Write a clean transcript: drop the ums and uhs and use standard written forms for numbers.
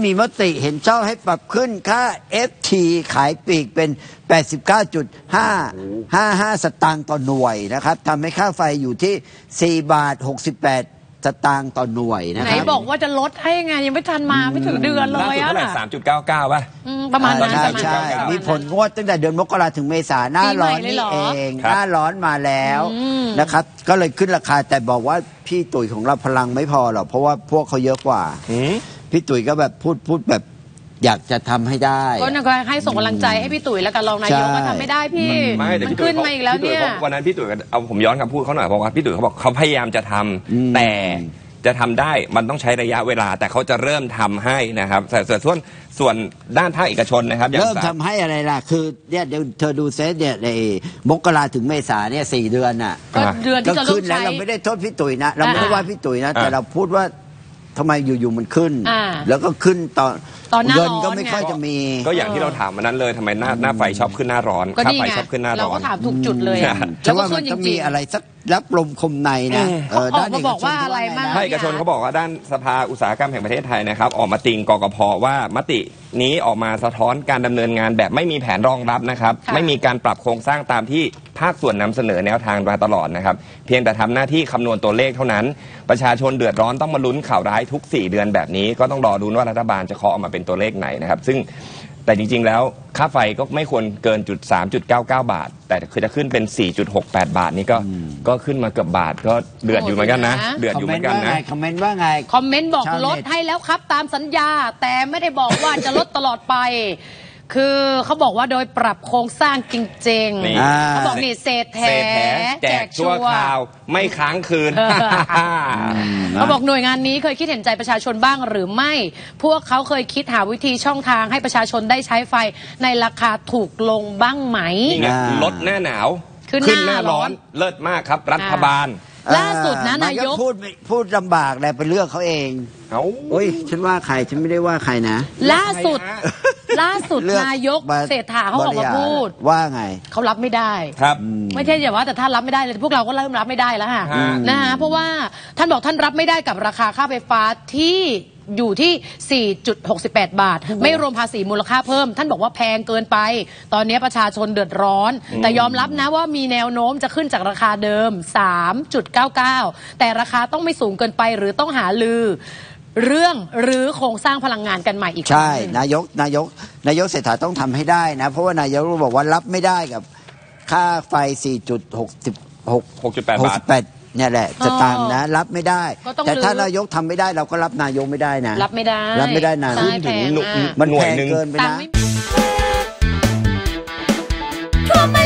มีมติเห็นชอบให้ปรับขึ้นค่า FT ขายปลีกเป็น 89.555 สตางค์ต่อหน่วยนะครับทำให้ค่าไฟอยู่ที่ 4 บาท 68 สตางค์ต่อหน่วยนะครับไหนบอกว่าจะลดให้ไงยังไม่ทันมาไม่ถึงเดือนเลยอ่ะ 3.99 ป่ะประมาณนั้นใช่มีผลงวดตั้งแต่เดือนมกราถึงเมษาหน้าร้อนนี่เองหน้าร้อนมาแล้วนะครับก็เลยขึ้นราคาแต่บอกว่าพี่ตุ๋ยของเราพลังไม่พอหรอกเพราะว่าพวกเขาเยอะกว่าพี่ตุ๋ยก็แบบพูดแบบอยากจะทำให้ได้ก็ให้ส่งกำลังใจให้พี่ตุ๋ยแล้วกันรองนายกก็ทำไม่ได้พี่มันขึ้นมาอีกแล้วเนี่ยวันนั้นพี่ตุ๋ยเอาผมย้อนคำพูดเขาหน่อยเพราะว่าพี่ตุ๋ยเขาบอกเขาพยายามจะทำแต่จะทำได้มันต้องใช้ระยะเวลาแต่เขาจะเริ่มทำให้นะครับแต่ส่วนด้านภาคเอกชนนะครับเริ่มทำให้อะไรล่ะคือเนี่ยเธอดูเซตเนี่ยในมกราถึงเมษาเนี่ย4 เดือนน่ะก็เดือนที่จะขึ้นแล้วเราไม่ได้โทษพี่ตุ๋ยนะเราไม่ได้ว่าพี่ตุ๋ยนะแต่เราพูดว่าทำไมอยู่ๆมันขึ้นแล้วก็ขึ้นตอนเงินก็ไม่ค่อยจะมีก็อย่างที่เราถามมันนั้นเลยทำไมหน้าไฟชอบขึ้นหน้าร้อนค่าไฟชอบขึ้นหน้าร้อนเราก็ถามถูกจุดเลยแล้วว่ามันต้องมีอะไรสักรับลมคมในนะด้านเอกชนอะไรมากภาคเอกชนเขาบอกว่าด้านสภาอุตสาหกรรมแห่งประเทศไทยนะครับออกมาติงกกพ.ว่ามตินี้ออกมาสะท้อนการดำเนินงานแบบไม่มีแผนรองรับนะครับไม่มีการปรับโครงสร้างตามที่ภาคส่วนนำเสนอแนวทางมาตลอดนะครับเพียงแต่ทำหน้าที่คำนวณตัวเลขเท่านั้นประชาชนเดือดร้อนต้องมาลุ้นข่าวร้ายทุก4 เดือนแบบนี้ก็ต้องรอดูว่ารัฐบาลจะเคาะออกมาเป็นตัวเลขไหนนะครับซึ่งแต่จริงๆแล้วค่าไฟก็ไม่ควรเกิน3.99 บาทแต่คือจะขึ้นเป็น 4.68 บาทนี่ก็ขึ้นมาเกือบบาทก็เดือดอยู่เหมือนกันนะเดือดอยู่เหมือนกันนะคอมเมนต์ว่าไงคอมเมนต์บอกลดให้แล้วครับตามสัญญาแต่ไม่ได้บอกว่าจะลดตลอดไปคือเขาบอกว่าโดยปรับโครงสร้างจริงๆเขาบอกนี่เศษแถแจกชั่วคราวไม่ค้างคืนเขาบอกหน่วยงานนี้เคยคิดเห็นใจประชาชนบ้างหรือไม่พวกเขาเคยคิดหาวิธีช่องทางให้ประชาชนได้ใช้ไฟในราคาถูกลงบ้างไหมลดหน้าหนาวขึ้นหน้าร้อนเลิศมากครับรัฐบาลล่าสุดนะนายกพูดลำบากแหละไปเลือกเขาเองโอ้ยฉันว่าใครฉันไม่ได้ว่าใครนะล่าสุดนายกเศรษฐาเขาออกมาพูดว่าไงเขารับไม่ได้ครับไม่ใช่อย่าว่าแต่ท่านรับไม่ได้เลยพวกเราก็เริ่มรับไม่ได้แล้วค่ะนะฮะเพราะว่าท่านบอกท่านรับไม่ได้กับราคาค่าไฟฟ้าที่อยู่ที่ 4.68 บาทไม่รวมภาษีมูลค่าเพิ่มท่านบอกว่าแพงเกินไปตอนนี้ประชาชนเดือดร้อนแต่ยอมรับนะว่ามีแนวโน้มจะขึ้นจากราคาเดิม 3.99 แต่ราคาต้องไม่สูงเกินไปหรือต้องหาลือเรื่องหรือโครงสร้างพลังงานกันใหม่อีกใช่นายกเศรษฐาต้องทำให้ได้นะเพราะว่านายกบอกว่ารับไม่ได้กับค่าไฟ 4.68 บาทเนี่ยแหละสตางค์นะรับไม่ได้แต่ถ้านายกทำไม่ได้เราก็รับนายกไม่ได้นะรับไม่ได้นะถึงมันแพงเกินไปนะ